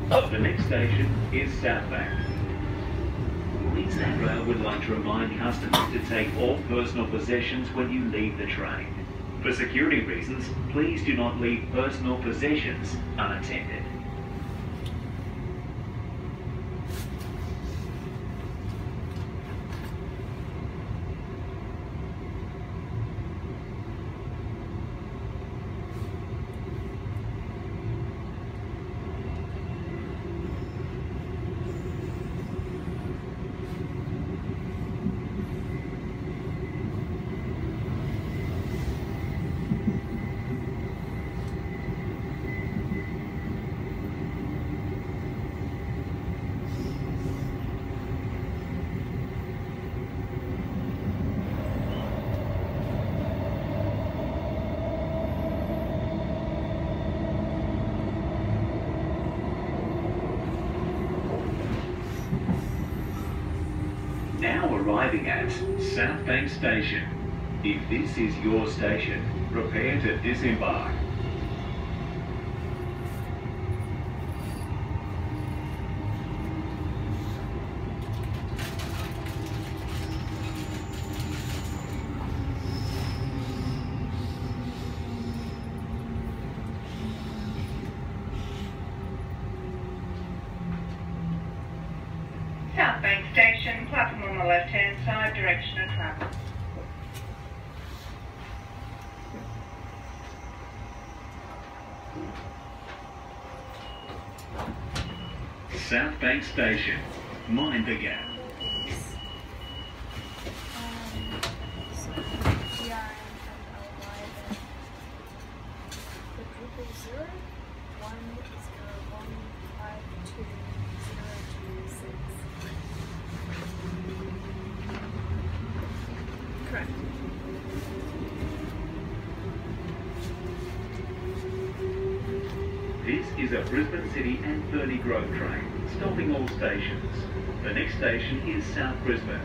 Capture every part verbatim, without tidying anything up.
The next station is Southbank. Queensland Rail would like to remind customers to take all personal possessions when you leave the train. For security reasons, please do not leave personal possessions unattended. Now arriving at Southbank Station. If this is your station, prepare to disembark. Southbank Station, platform on the left-hand side, direction of travel. Southbank Station. Mind the gap. Correct. This is a Brisbane City and Ferny Grove train, stopping all stations. The next station is South Brisbane.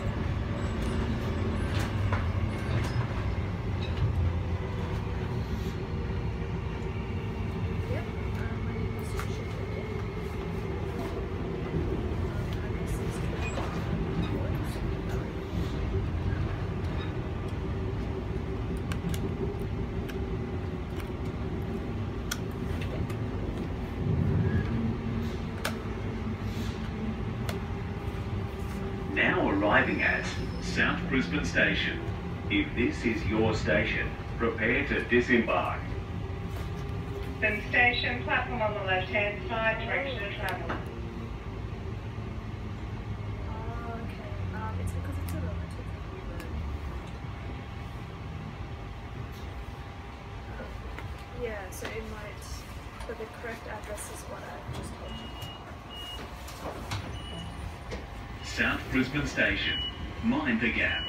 Now arriving at South Brisbane Station. If this is your station, prepare to disembark. Brisbane Station, platform on the left-hand side, direction of travel. Oh, okay. Um, it's because it's a relatively new road. Um, yeah, so it might, but the correct address is what I just told you. South Brisbane Station. Mind the gap.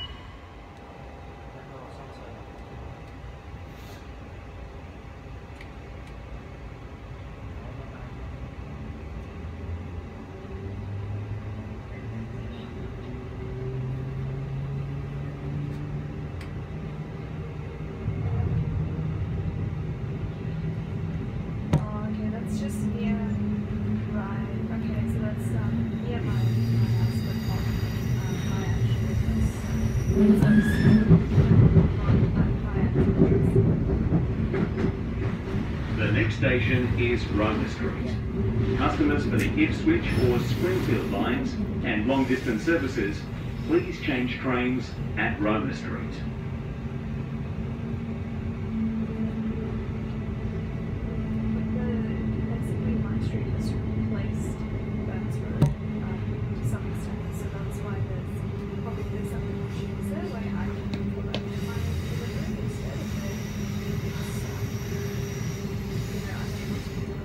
Oh, okay, that's just near. Right. Okay, so that's um near my my house, but not um, my actual address. So it's not my address. The next station is Roma Street. Customers for the Ipswich or Springfield lines and long-distance services, please change trains at Roma Street. Basically, my street has replaced Burns Road um, to some extent, so that's why there's probably there's some issues there. Like I can put that in my delivery instead of it. It's, um, you know, unable to do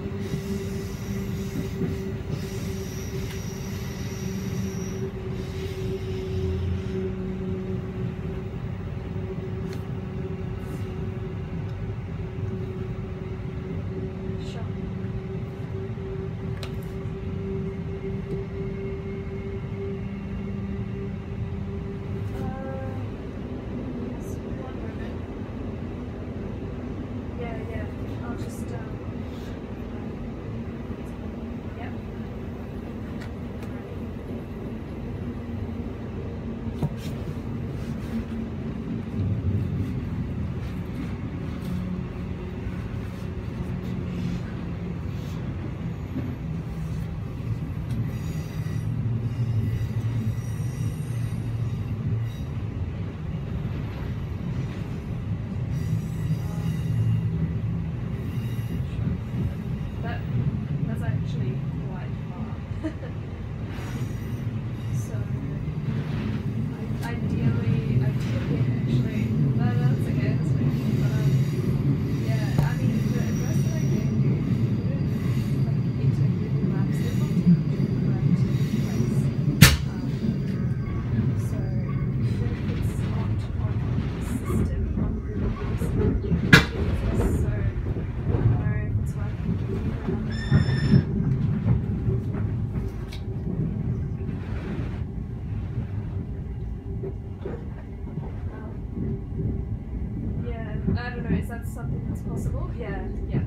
is that something that's possible? Yeah, yeah.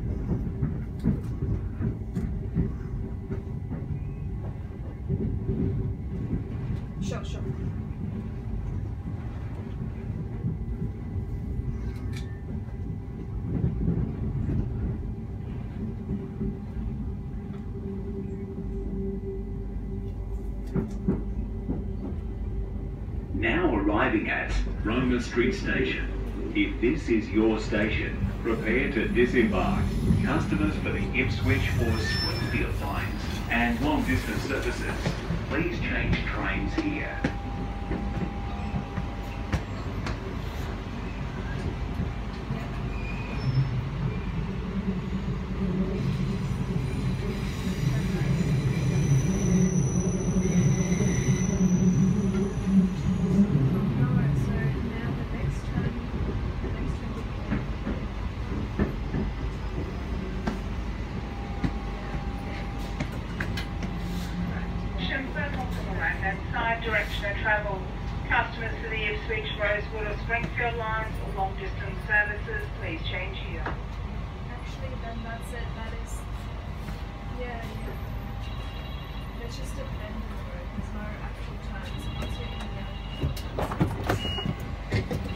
Sure, sure. Now arriving at Roma Street Station. If this is your station, prepare to disembark. Customers for the Ipswich or Springfield lines and long distance services, please change trains here. Direction of travel. Customers for the Ipswich, Rosewood or Springfield lines or long distance services, please change here. Actually, then that's it. That is, yeah, yeah. It's just a bend in the road. There's no actual turns. Once you're in the